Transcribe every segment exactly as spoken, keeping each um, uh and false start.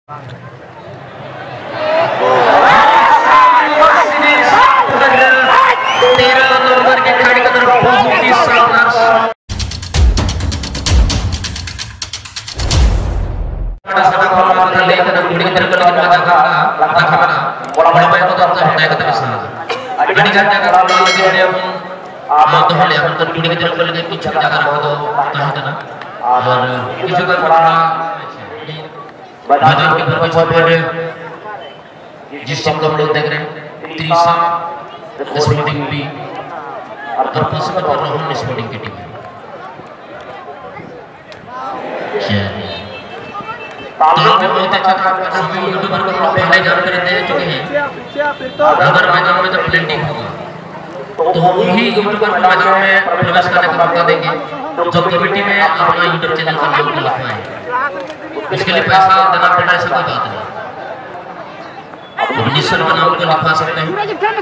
तेरह नंबर के खिलाड़ी की तरफ बहुत ही शानदार sana kalau kita lihat ada kuning terkenal pada kakak pada kamera bola bola itu tetap terhadap kita bisa ini kan jaga kalau lagi dia mau tuh hal yang terkuning terkenal lagi picture jaga rasa tuh tahan na और इस जगह पर बाजार के प्रपंच पर जिस team को हम लोग देख रहे हैं त्रिशा स्पोर्टिंग भी और पसंद कर रहा हूँ स्पोर्टिंग की टीम तालों में बहुत अच्छा काम कर रहे हैं यूट्यूबर को पहले जानकारी दे चुके हैं अगर मैदान में जब प्लेटिंग होगा तो वही यूट्यूबर मैदान में प्रवेश करने का मौका देंगे जो कमेटी में अपना यूट्यूब चैनल का नाम लिखवाएं इसके लिए पैसा देना पड़ेगा ऐसा कोई बात नहीं अपनी सर का नाम को लिखवा सकते हैं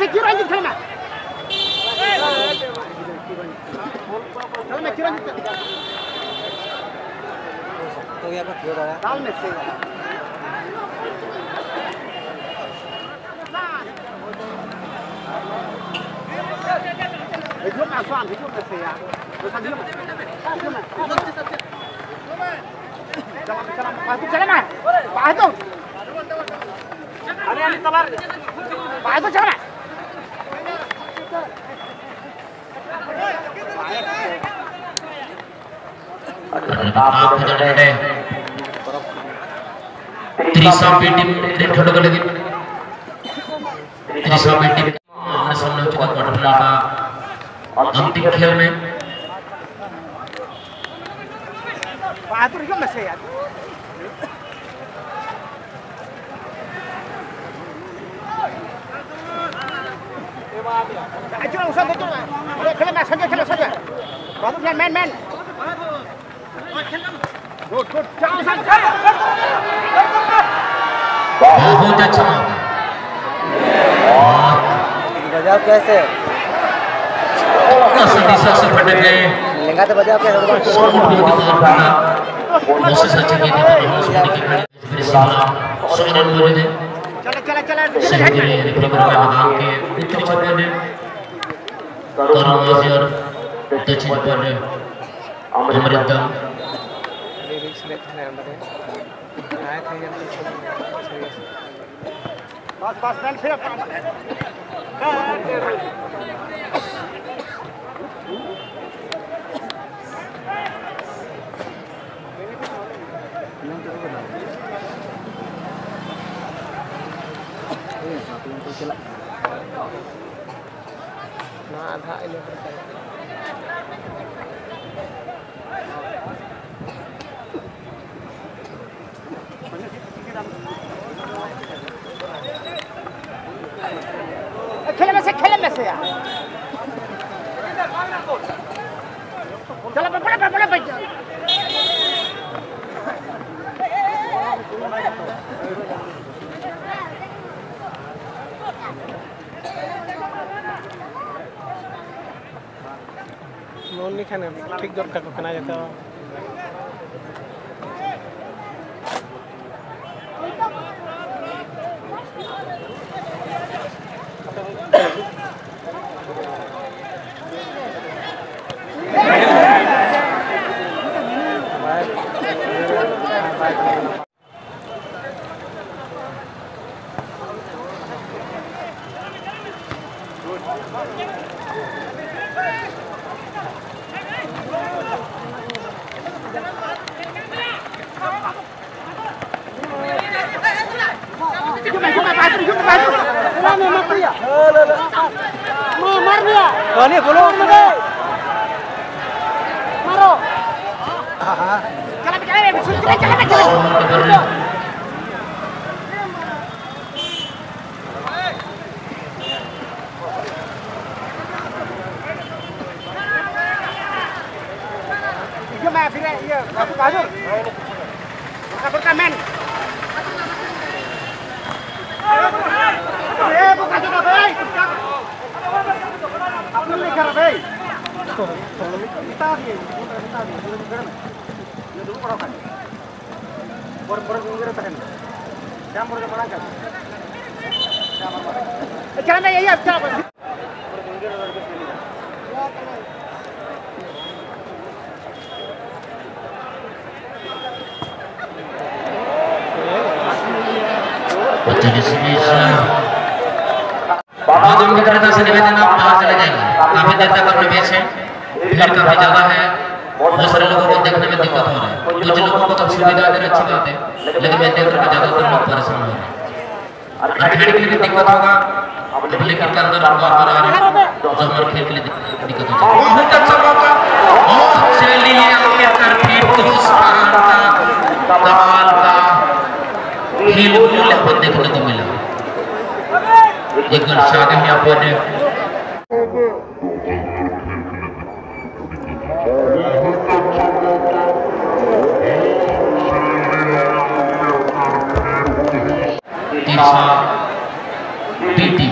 तो यहाँ पर क्यों रहा है? दाल में से itu masukan itu kesya terus dia jangan bicara Pak itu jalan Pak itu ada yang ditebar Pak itu jalan Trisha बेटी छोटे को लगी त्रिशा बेटी हमारे सामने हो चुका क्वार्टर फाइनल का अंतिम खेल में बहादुर क्यों मसे यार ayo usah betul udah खेल मैच saja खेल saja बहादुर man man man good good chance बहुत अच्छा बजाओ कैसे दिशा से फटे गए लेंगा तो बजाओ कैसे कोशिश अच्छी की थी मेरे सामने सौ रन मौजूद है चलो चलो चलो रिकवरी में मैदान के उत्तरी छोर में तरुण माजी और दक्षिण छोर में अमृता बस बस मैन फिर nah ada ini खेल में से खेल में से यार चलो बड़ा बड़ा बड़ा नॉन नहीं खाने ठीक जोर का खाना जाता है Ini belum nih. Maro. Jalan jalan jalan jalan jalan. Gimana bila iya, aku badur. Kabur kamen. Eh, bukan juga baik. Apa nih cara baik? Kita dia, kita dia, dia dulu kan. Dia dulu perawan. Bor-bor pinggir tekan. चला मैं यही अच्छा बहुत उम्मीद करता से निवेदन आप बाहर चले जाएंगे। काफी देर तक अपने बेच है, भीड़ काफी ज्यादा है, बहुत सारे लोगों को देखने में दिक्कत हो रहा है। कुछ लोगों को तो सुविधा दे अच्छी बात है, लेकिन मैं देख रहा ज्यादातर लोग परेशान हो रहे हैं। खेल के लिए दिक्कत होगा, अब लेकिन के अंदर बार बार आ रहे हैं, तो हमारे खेल के लिए दिक्कत हो जाएगी। बहुत अच्छा मौका, और चलिए आगे कर फिर हिंदुस्तान का कमाल का खेल हमको देखने को मिला। एक गल शादी में अपने तीसरा टीटी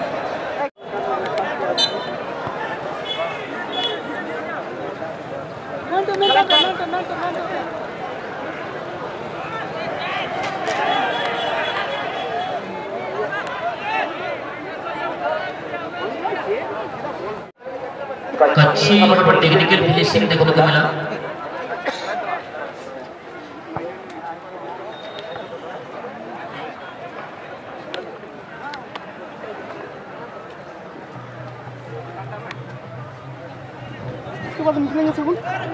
कच्ची और टेक्निकल फिनिशिंग देखने को मिला। इसके बाद निकलेंगे सब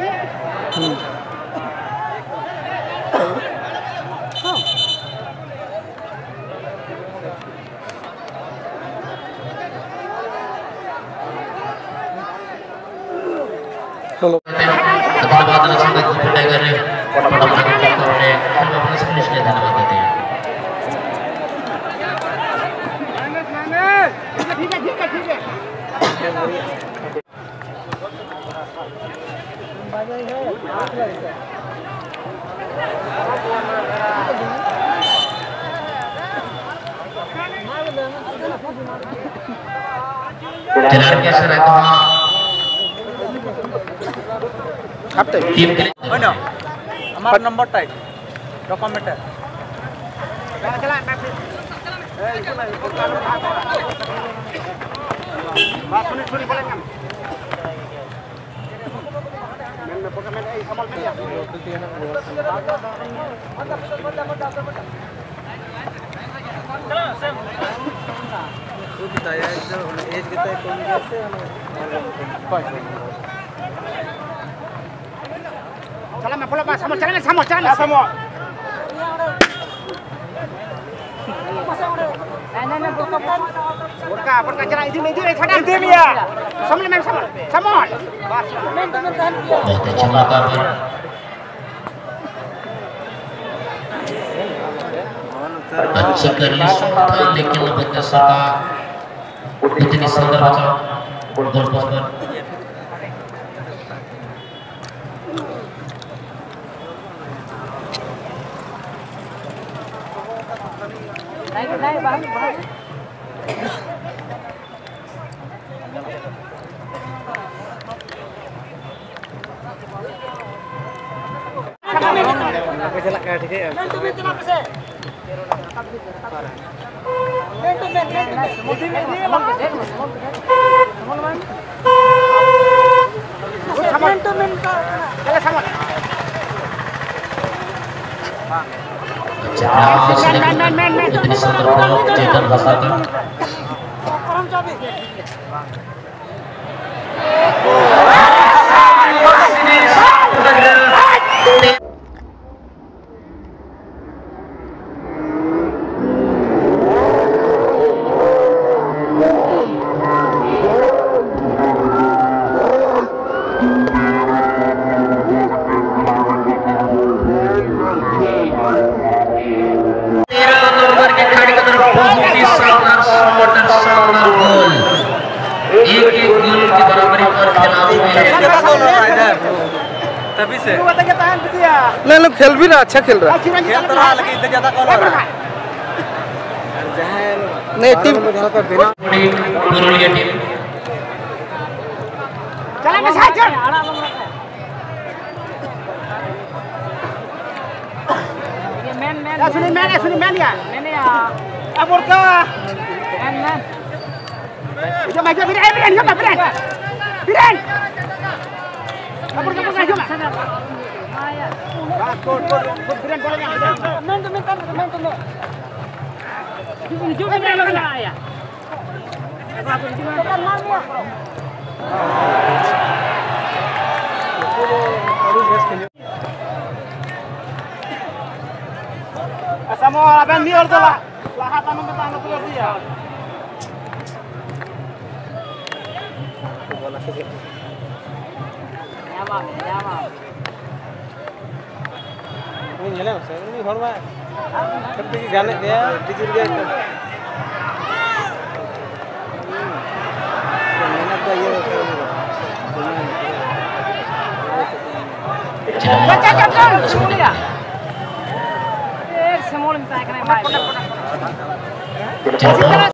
चलो धन्यवाद नचंदा को पिटाई कर रहे हैं और फटाफट कर रहे हैं। हम अपने से फिनिश किया धन्यवाद देते हैं। ठीक है ठीक है ठीक है खिलाड़ी कैसे रहता है टीम के लिए बनो हमारा नंबर टाइप डॉक्यूमेंट है चला चला बात सुनी सुनी बोलेंगे हम मैं मैं पकड़ मैं ये संभाल लिया चलो सेम खुद बताया जो एज कितना है कौन कैसे चला मैं बोला समझ चला मैं समझ चला मैं समझ नहीं नहीं बुका बुका बुका चला इधर इधर छड़ा इधर लिया समझ मैं समझ समझ बस बहुत अच्छा मौका पर अच्छा कर ली था, लेकिन बंदा सका उतनी सुंदर बचा गोल पोस्ट पर। नहीं नहीं बाहर बाहर चला क्या ठीक है मैं तुम्हें इतना पैसे मैं तो मैं मोदी में दिए समझ समझ तो मैं चला समझ इतनी सुंदर बॉल चेतन फंसा था। तभी से ले लो खेल भी रहा अच्छा खेल रहा खेल तो रहा लेकिन इतना ज्यादा कॉल हो रहा है नहीं टीम पुरुलिया टीम चला मैं साइड चल ये man man Ya suni men, ya suni men ya. Men ya. Abur ka. Men men. Jom aja Biren, Biren, jom Biren. Biren. Abur ka pun jom. Maya. Kod kod kod Biren bolanya. Men tu men tu men tu. Jom jom Biren lah ya. Apa tu jom. Tekan mal ya. Asamo aben dior to la lahat anu beta anu punya dia. Nyama, nyama. Ini nyala saya ini hormat. Tapi ganek dia dijur dia. Menak dia ye. Baca jam semula. Eh semua minta kena mai.